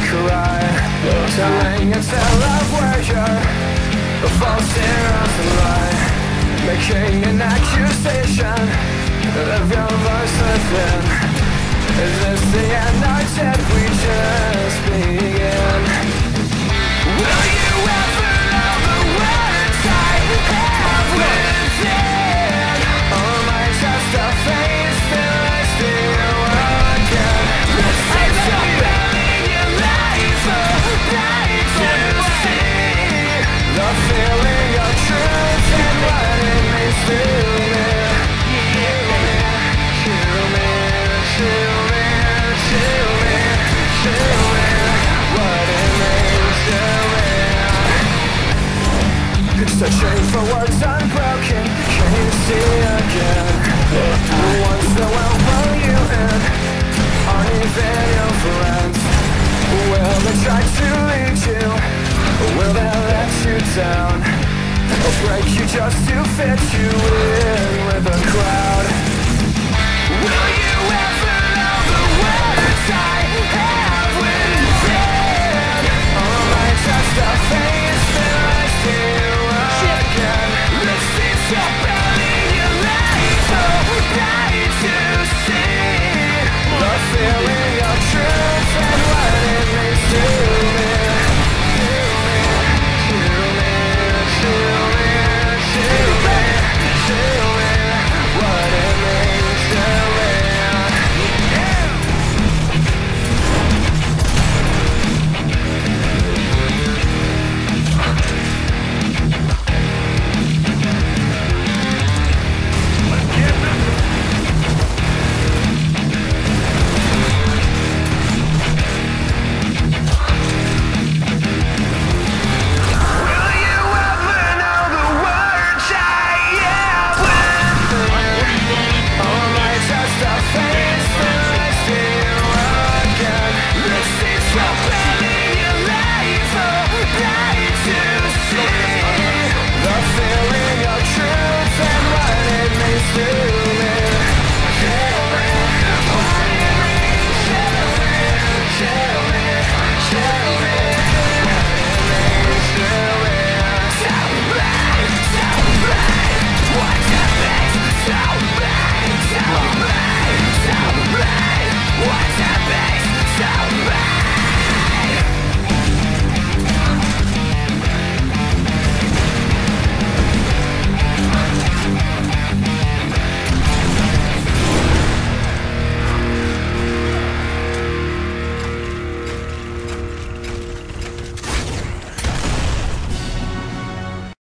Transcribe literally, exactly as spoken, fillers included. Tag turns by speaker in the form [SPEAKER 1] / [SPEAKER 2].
[SPEAKER 1] cry, telling a tale of where you're a false heroes and lie, making an accusation of your voice within. Is this the end, or did we just begin? Will you ever know the words I have within? Or am I just a face that I see you again? This is a building your life, a bright to see the feeling of truth and what it means to me. Show me, show me, show me, show me what it means to me. Searching for words unbroken, can you see again? The ones that will pull you in aren't even your friends. Will they try to lead you? Or will they let you down? Or break you just to fit you in with the crowd? Will you